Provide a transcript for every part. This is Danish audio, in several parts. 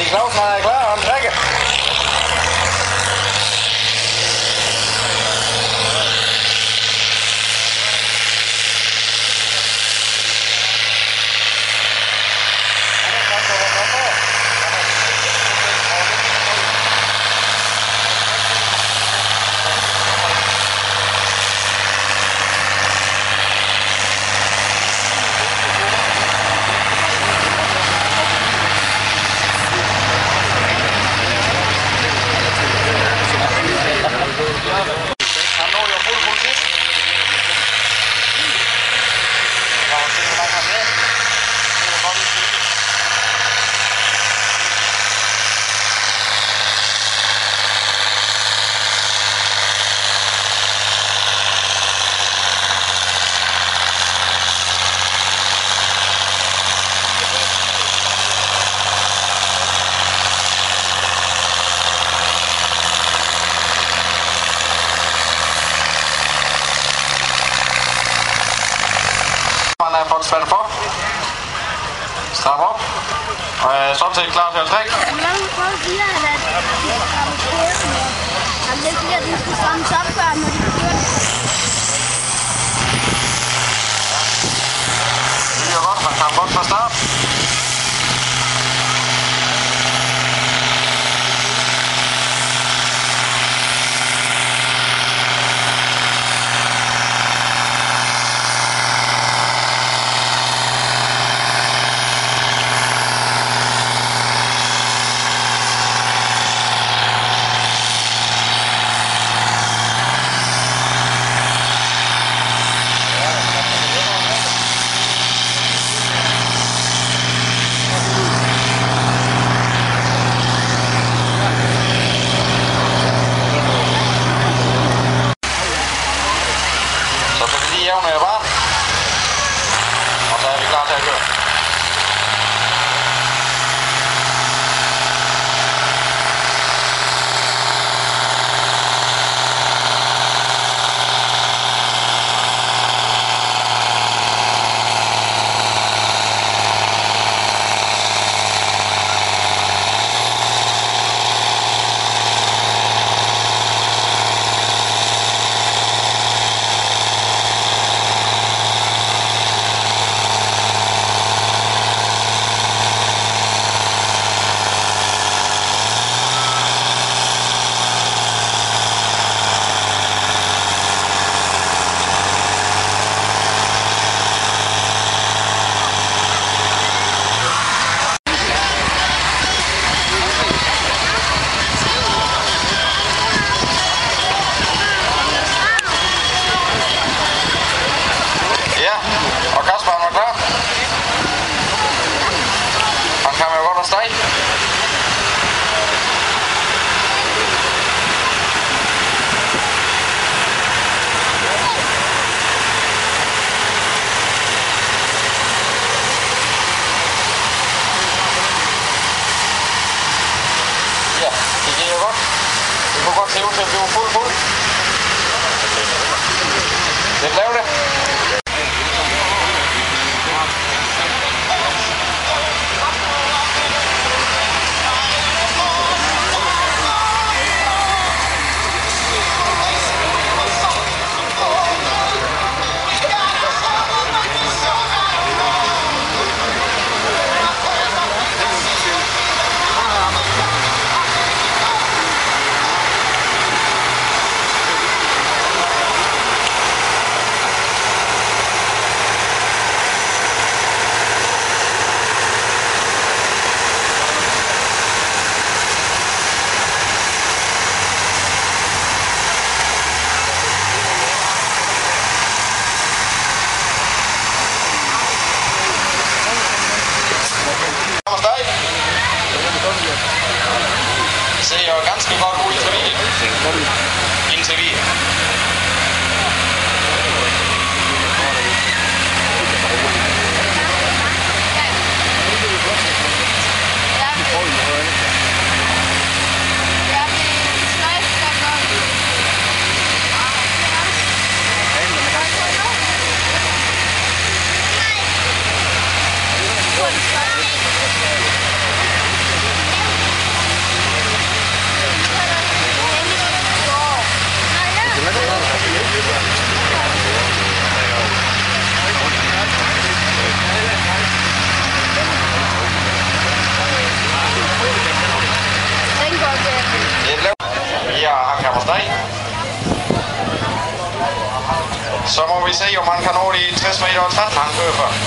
Clausen er klar, og han trækker. Han når jo fuld politik. Jeg kan se, hvor langt han er. Det er godt udskilt. Han er fået spændt for. Stram op. Og er sådan set klar til at trække. Han vil sige, at de skal strammes op før, når de begynder. Det er godt, man kan godt fra start. Jævne er bare. Og så er vi klar til at køre. Og Kasper han var klar. Han kan jo godt afsted. Ja, det gik jo godt. Det kunne godt se ud til at blive fuld. Det blev det. Det ser jo ganske godt ud indtil vi. Så må vi se, om han kan nå de 60 meter og 13, han kører før.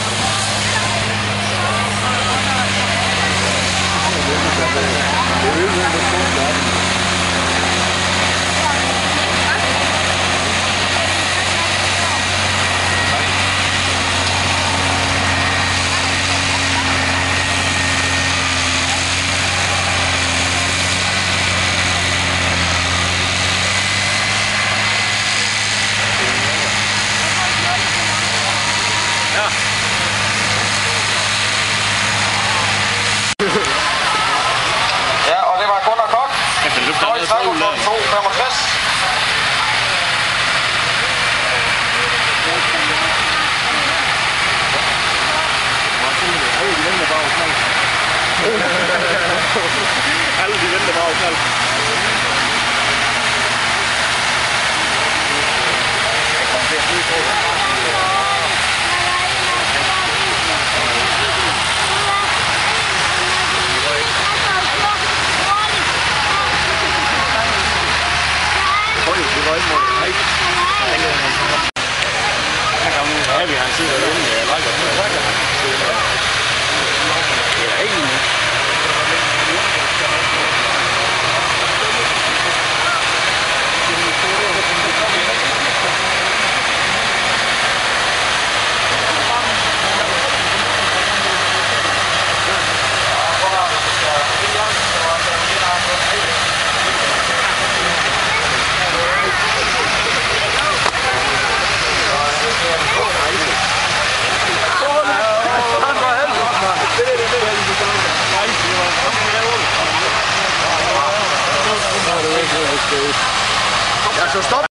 Ja, og det var Gunnar Kok. Står i 2,65. Alle de venter bare knald. Ja, vi har en tid derhjemme. Jeg like Ja, så stop.